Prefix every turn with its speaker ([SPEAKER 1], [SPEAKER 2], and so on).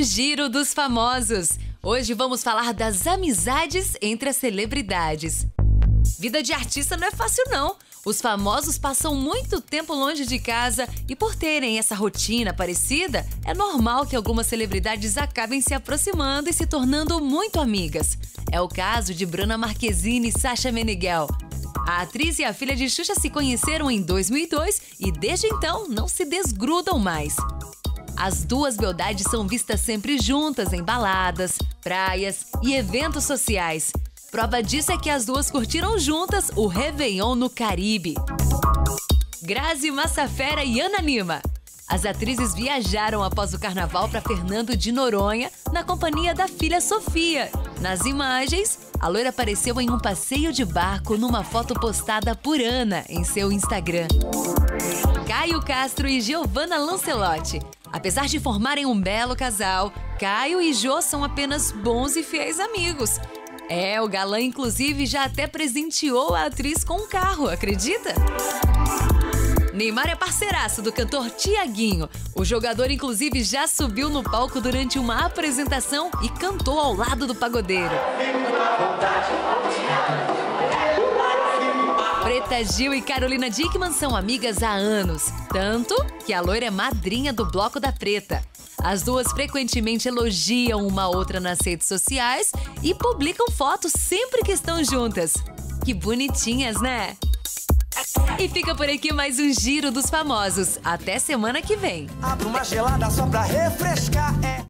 [SPEAKER 1] Giro dos Famosos. Hoje vamos falar das amizades entre as celebridades. Vida de artista não é fácil, não. Os famosos passam muito tempo longe de casa e, por terem essa rotina parecida, é normal que algumas celebridades acabem se aproximando e se tornando muito amigas. É o caso de Bruna Marquezine e Sasha Meneghel. A atriz e a filha de Xuxa se conheceram em 2002 e, desde então, não se desgrudam mais. As duas beldades são vistas sempre juntas em baladas, praias e eventos sociais. Prova disso é que as duas curtiram juntas o Réveillon no Caribe. Grazi Massafera e Ana Lima. As atrizes viajaram após o carnaval para Fernando de Noronha, na companhia da filha Sofia. Nas imagens, a loira apareceu em um passeio de barco numa foto postada por Ana em seu Instagram. Caio Castro e Giovanna Lancelotti. Apesar de formarem um belo casal, Caio e Jô são apenas bons e fiéis amigos. O galã, inclusive, já até presenteou a atriz com um carro, acredita? Neymar é parceiraço do cantor Tiaguinho. O jogador, inclusive, já subiu no palco durante uma apresentação e cantou ao lado do pagodeiro. Preta Gil e Carolina Dickmann são amigas há anos, tanto que a loira é madrinha do Bloco da Preta. As duas frequentemente elogiam uma outra nas redes sociais e publicam fotos sempre que estão juntas. Que bonitinhas, né? E fica por aqui mais um Giro dos Famosos. Até semana que vem.
[SPEAKER 2] Abra uma gelada só pra refrescar,